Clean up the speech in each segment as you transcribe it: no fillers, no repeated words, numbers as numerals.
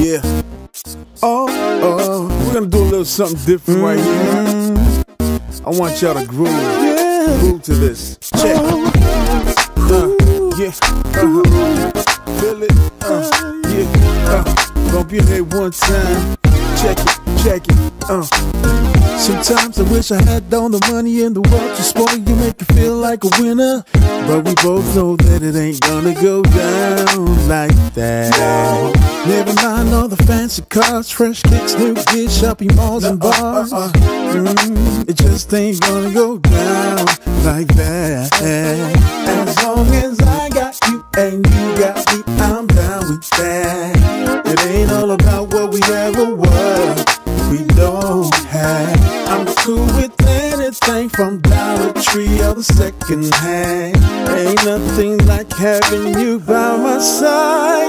Yeah. We're gonna do a little something different right here. I want y'all to groove. Groove to this. Check. Yeah. Feel it. Yeah. Bump your head one time. Check it. Sometimes I wish I had all the money in the world to spoil you, make you feel like a winner. But we both know that it ain't gonna go down like that. Never mind all the fancy cars, fresh kicks, new gears, shopping malls and bars. It just ain't gonna go down like that. As long as I got you and you got me, I'm down with that. It ain't all about what we ever were, we don't have. I'm cool with anything from Dollar Tree or the second hand. Ain't nothing like having you by my side.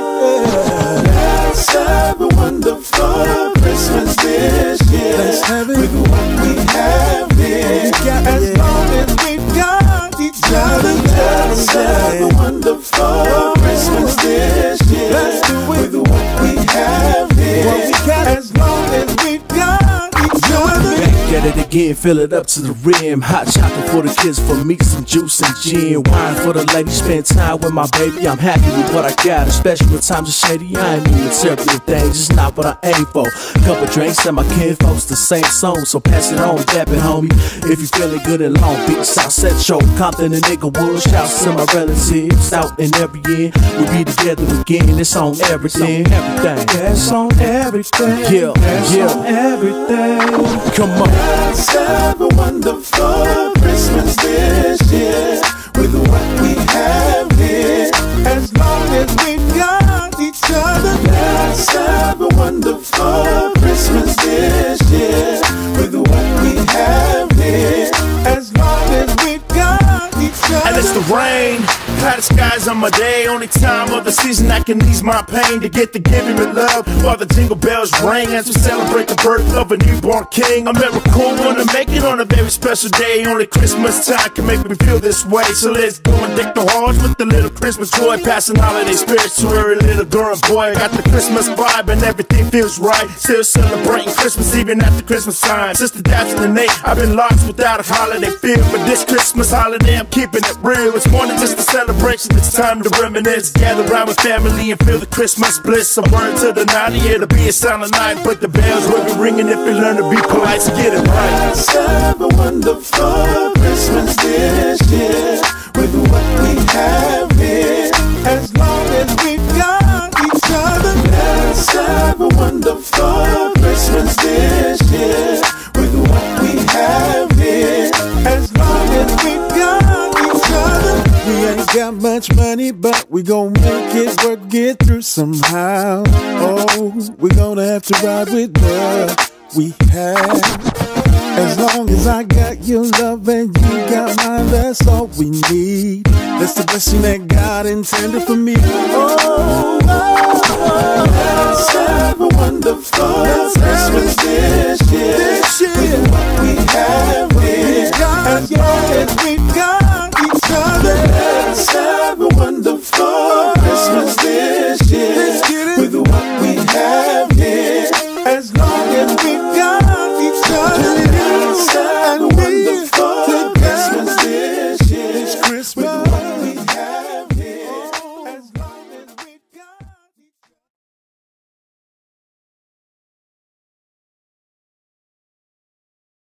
Let's have a wonderful Christmas this year. Let's have it with what we have here. As long as we've got each other. Let's have a wonderful Christmas this year. Let's do it with what we have here. As long as we've got each other. Get it again, fill it up to the rim. Hot chocolate for the kids, for me some juice and gin. Wine for the ladies, spend time with my baby. I'm happy with what I got, especially when times are shady. I ain't mean material things, it's not what I aim for. Couple drinks and my kinfolks the same song, so pass it on, dap it homie. If you feeling good in Long Beach, South Central, Compton and Inglewood. Shouts to my relatives out in every year. We'll be together again, it's on everything. It's on everything. Yeah, on everything. Come on. Let's have a wonderful Christmas this year with what we have here. As long as we've got each other. Let's have a wonderful Christmas this year with what we have here. As long as we've got each other. And it's the rain, clouded skies on my day. Only time of the season I can ease my pain, to get the giving me love while the jingle bells ring as we celebrate the birth of a newborn king. A miracle wanna make it on a very special day. Only Christmas time can make me feel this way. So let's go and deck the halls with the little Christmas joy, passing holiday spirits to every little girl and boy. Got the Christmas vibe and everything feels right. Still celebrating Christmas even after Christmas time. Since the depths of the night, I've been lost without a holiday feel. But this Christmas holiday, I'm keeping it real. It's more than just a celebration, it's time to reminisce. Gather around with family and feel the Christmas bliss. A word to the night, it'll be a silent night, but the bells will be ringing if you learn to be polite, so get it right. Let's have a wonderful Christmas this year with what we have here. As long as we've got each other. Let's have a wonderful Christmas this year with what we have here. As long as we've got each other. We ain't got much money, but we gon' make it work, get through somehow. Oh, we gonna have to ride with what we have. As long as I got your love and you got mine, that's all we need. That's the blessing that God intended for me. Oh,